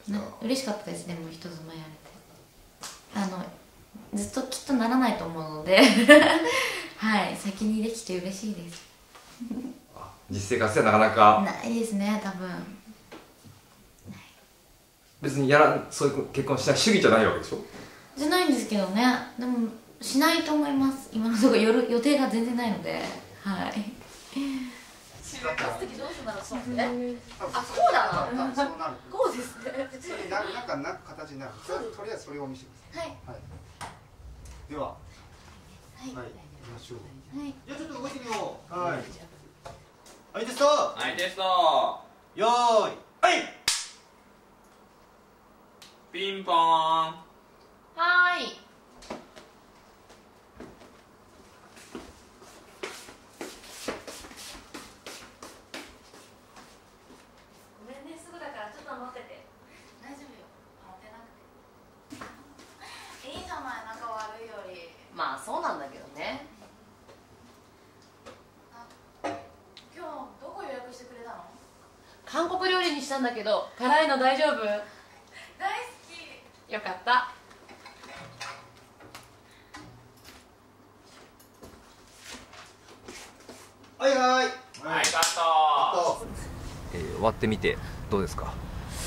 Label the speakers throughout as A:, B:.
A: 嬉しかったです。でも人妻やれてずっときっとならないと思うのではい、先にできて嬉しいです
B: 実生活ではなかなか
A: ないですね、多分。
B: 別にそういう結婚したい主義じゃないわけでしょ。
A: じゃないんですけどね。でもしないと思います。今のところ予定が全然ないので。はい。
C: 就活的どうすんだろう。そうね。あ、こうだな。
D: そうなる。
C: こうですね。
D: それなんか形になる。とりあえずそれを見せてください。はい。では。はい。行きましょう。
A: はい。
E: じゃあちょっと動いてみよう。
D: はい。
E: はい、テスト。
F: はい、テスト。
E: よーい。はい。
F: ピンポーン。
C: はーい。ごめんね、すぐだからちょっと待ってて。
A: 大丈夫よ。持ってなくて。いいじゃない、仲悪いより。
C: まあそうなんだけどね。
A: 今日どこ予約してくれたの？
C: 韓国料理にしたんだけど、辛いの大丈夫？
A: 大好き。
C: よかった。
E: はいはい。
F: はい、カット。
B: 終わってみてどうですか。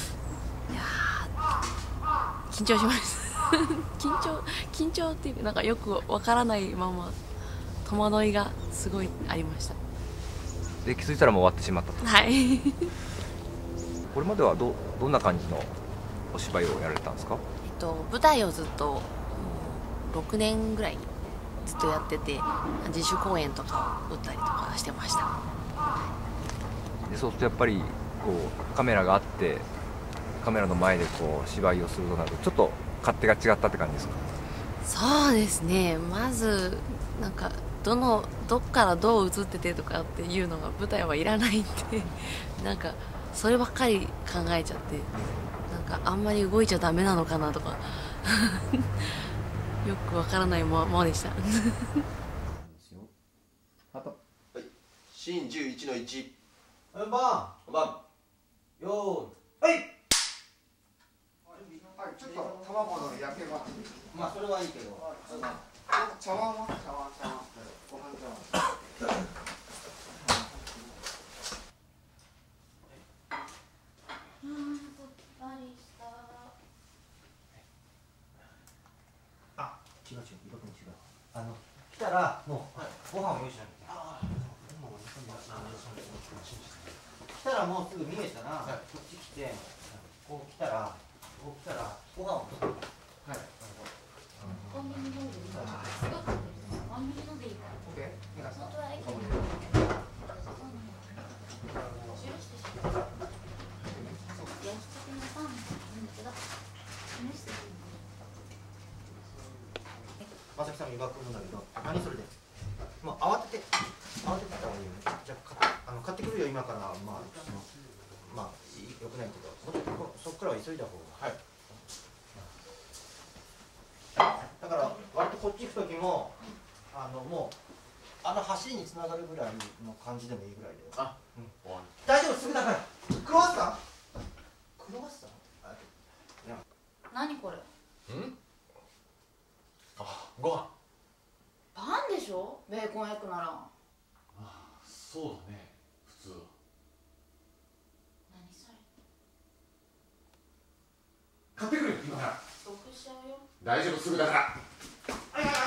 C: 緊張します緊張っていうなんかよくわからないまま戸惑いがすごいありました。
B: で気づいたらもう終わってしまったと。
C: はい
B: これまではどんな感じのお芝居をやられたんですか。
C: 舞台をずっと、6年ぐらいずっとやってて、自主公演とかを打ったりとかしてました。
B: でそうするとやっぱりこうカメラがあってカメラの前でこう芝居をするとなるとちょっと勝手が違ったって感じですか。
C: そうですね、まずなんかどっからどう映っててとかっていうのが舞台はいらないんでなんかそればっかり考えちゃって、なんかあんまり動いちゃダメなのかなとかよくわからないままでした
E: シーン11の1。本番。よーい。はい。
D: はい、ちょっと卵の焼けが。
E: まあそれはいいけど。
D: 茶碗は茶碗。ご飯茶碗。
E: あ、違う、色々違う。来たらもうご飯を用意しなきゃいけない。来たらもうすぐ見えたら、こっち来て、こう来たらご飯を取って。はい。
A: コンビニのでいいから。すごくコンビニのでいいから。
D: オッケー。皆さん。
A: 本当は駅に示してしまう。焼きたてのパンなんだけど示してし
E: まさきさんの湯がくるんだけど、何それで。もう慌ててた方がいいよね。じゃあ買ってくるよ今から。まあよくないけど、そっからは急いだ方が。はい。だから割とこっち行く時ももう橋に繋がるぐらいの感じでもいいぐらいで。あ、うん。大丈夫、すぐだから。クロワッサン？クロワッサン？
A: 何これ？
F: ご飯。
A: パンでしょ？ベーコンエッグなら。
F: そうだね、普通。
A: 何それ？
F: 買ってくるよ、今から。
A: 即しちゃうよ。
F: 大丈夫、すぐだから。
E: はいはいはい。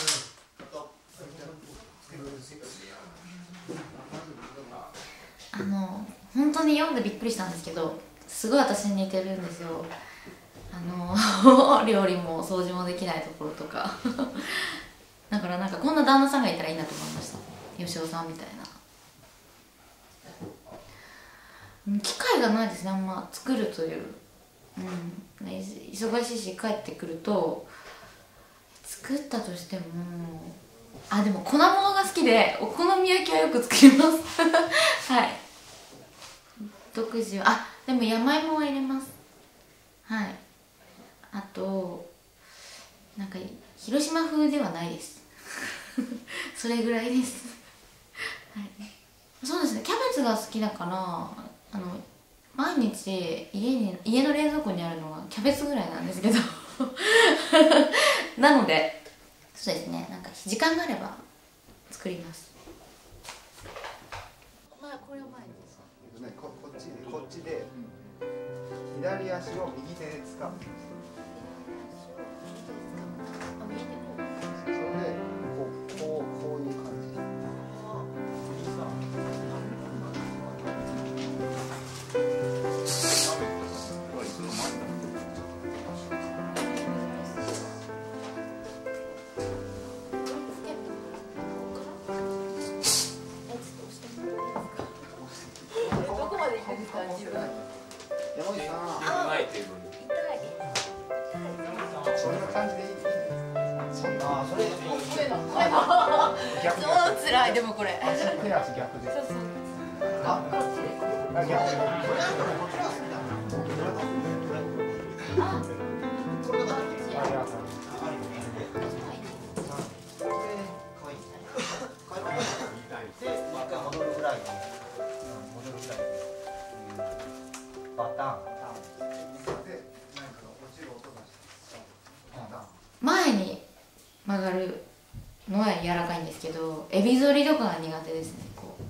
A: 本当に読んでびっくりしたんですけど、すごい私に似てるんですよ。料理も掃除もできないところとかだからなんかこんな旦那さんがいたらいいなと思いました。吉尾さんみたいな。機会がないですね、あんま作るという、忙しいし帰ってくると作ったとしても、でも粉物が好きでお好み焼きはよく作りますはい、独自はでも山芋は入れます。はい。あとなんか広島風ではないですそれぐらいですはい。そうですね、キャベツが好きだから毎日家の冷蔵庫にあるのはキャベツぐらいなんですけどなのでそうですね、なんか時間があれば作ります。これを前に
D: こっちで左足を右手で掴む。それでこういう感じ。
A: 超つらい。でもこれ
D: 手足逆で。
A: そうそう。
D: あ、こっちで。あ、逆。
A: 前に曲がるのは柔らかいんですけど、エビ反りとかが苦手ですね。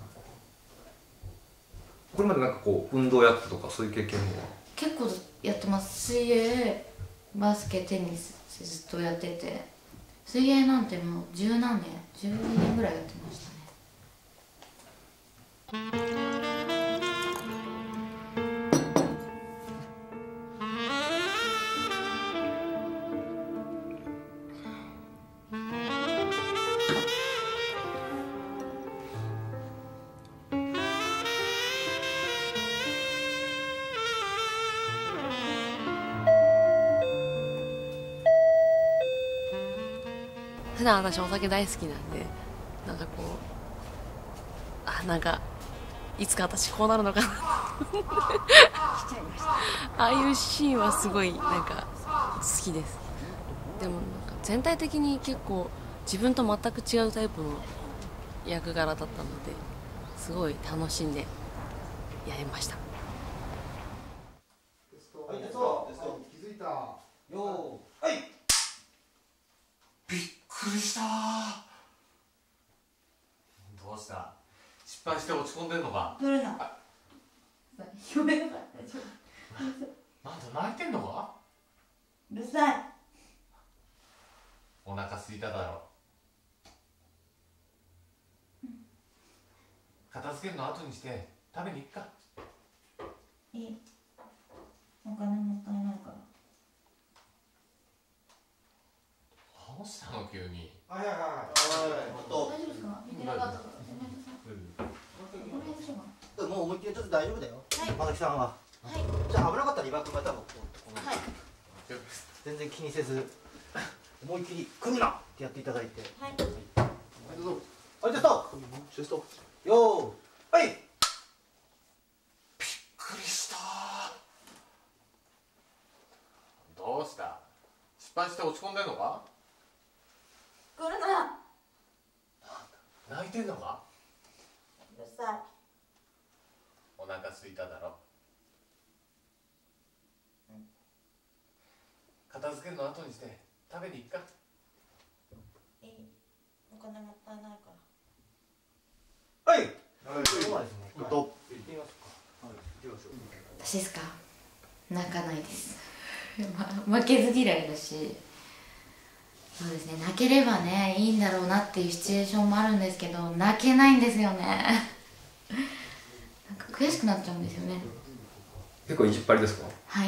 B: これまでなんかこう運動やってとかそういう経験も
A: 結構やってます。水泳、バスケ、テニスずっとやってて、水泳なんてもう12年ぐらいやってましたね。
C: 普段私お酒大好きなんで、なんかこうなんかいつか私こうなるのかなああいうシーンはすごいなんか好きです。でもなんか全体的に結構自分と全く違うタイプの役柄だったのですごい楽しんでやりました。
D: 気づいた。
E: よー、はい。
F: びっくりした。どうした？失敗して落ち込んでんのか？
A: 乗るな。読めなかった。
F: なんだ、泣いてんのか？
A: うるさい。
F: お腹空いただろ。片付けるの後にして食べに行っか。
A: いい。お金もったいないから。
F: どうしたの急に？
E: はいはいはい。
A: 大丈夫ですか？見てなかったから。ごめんなさい。この辺でしょうか。
E: もう思いっきりちょっと大丈夫だよ。
A: はい。
E: まさきさんは。
A: はい。
E: じゃあ危なかったらリバークまたも
A: はい。
E: 全然気にせず思いっきり来るなってやっていただいて。
A: はい。
E: どうぞ。はい、テスト。テスト。よー、はい。
F: びっくりした。どうした？失敗して落ち込んでんのか？
A: 来るな。
F: 泣いてんのか？
A: うるさい。
F: お腹空いただろ。片付けるの後にして食べに行っか。
A: いい。お金もったいないから。
E: はい。今日はですね、行ってみますか。
A: 私ですか？泣かないです。負けず嫌いだし、そうですね、泣ければねいいんだろうなっていうシチュエーションもあるんですけど、泣けないんですよね。なんか悔しくなっちゃうんですよね。
B: 結構意地っ張りですか？
A: はい。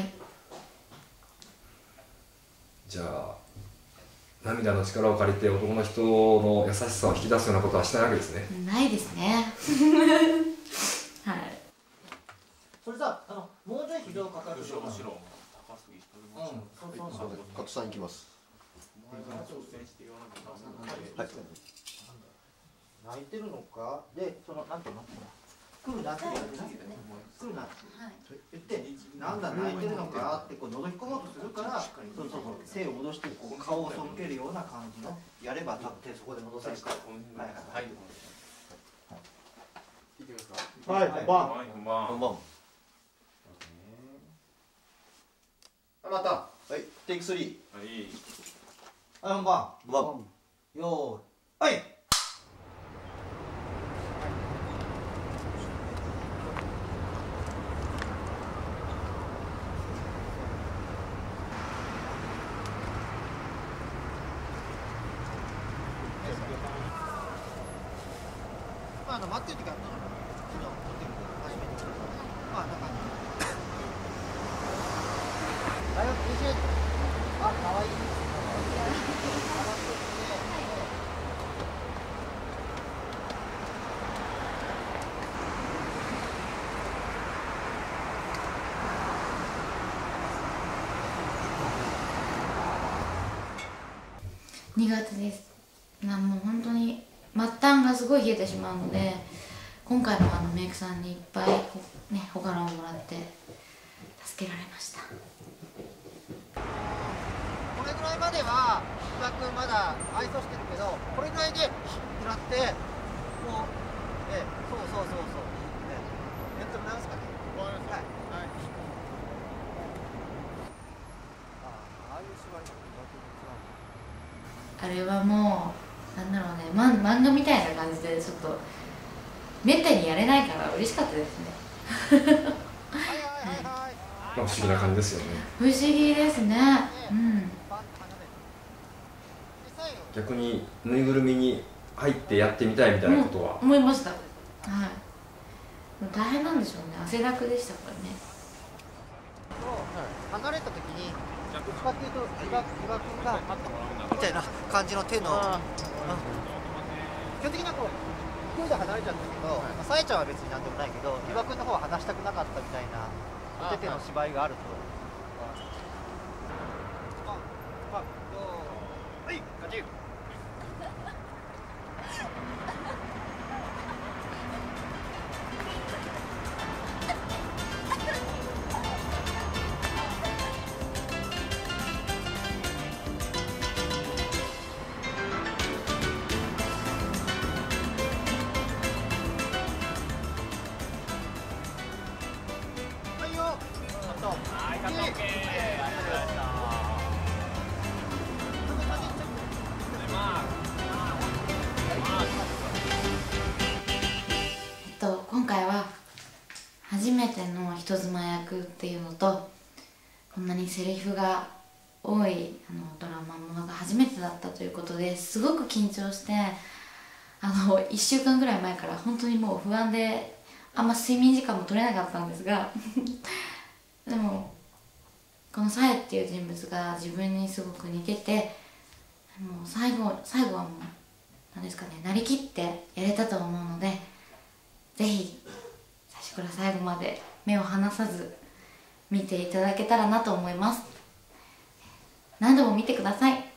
B: じゃあ涙の力を借りて男の人の優しさを引き出すようなことはしないわけですね。
A: ないですね。はい。
E: それさ、もうちょい膝をかかる。
F: 後ろ。
E: そうそうそう。
G: カットさん行きます。はい。
E: 泣いてるのか、で、なんていうの、来るなって言って、来るなって言って、なんだ泣いてるのかってこう覗き込もうとするから、そう手を戻してこう顔を背けるような感じのやれば手そこで戻せるから。はい。
G: はい、本番。
F: 本番。
E: またはいテイク3。はい本番よーいはい。待ってる時あるのホテルで初めて来たからなんか大学20あ、かわいい
A: 苦手です。もう本当に末端がすごい冷えてしまうので、今回もメイクさんにいっぱいねホカロンをもらって助けられました。
E: これぐらいまでは伊庭君まだ愛想してるけど、これぐらいでってなってもうそうなんですかね。はい。ああいう芝居の
A: あれはもうなんだろうね、漫画みたいな感じでちょっとめったにやれないから嬉しかったですね。
G: 不思議な感じですよね。
A: 不思議ですね。
G: 逆にぬいぐるみに入ってやってみたいみたいなことは、
A: 思いました。はい。大変なんでしょうね。汗だくでしたからね。
E: 離れた時にどっちかっていうと伊庭君がみたいな感じの手の基本的にはこう距離で離れちゃったけど、さえちゃんは別になんでもないけど伊庭君の方は離したくなかったみたいなお手手の芝居があるとはい勝ち
A: 今回は初めての人妻役っていうのと、こんなにセリフが多いドラマものが初めてだったということですごく緊張して、1週間ぐらい前から本当にもう不安であんま睡眠時間も取れなかったんですがでもこのサエっていう人物が自分にすごく似てて、もう最後はもう何ですかね、なりきってやれたと思うので、ぜひ最初から最後まで目を離さず見ていただけたらなと思います。何度も見てください。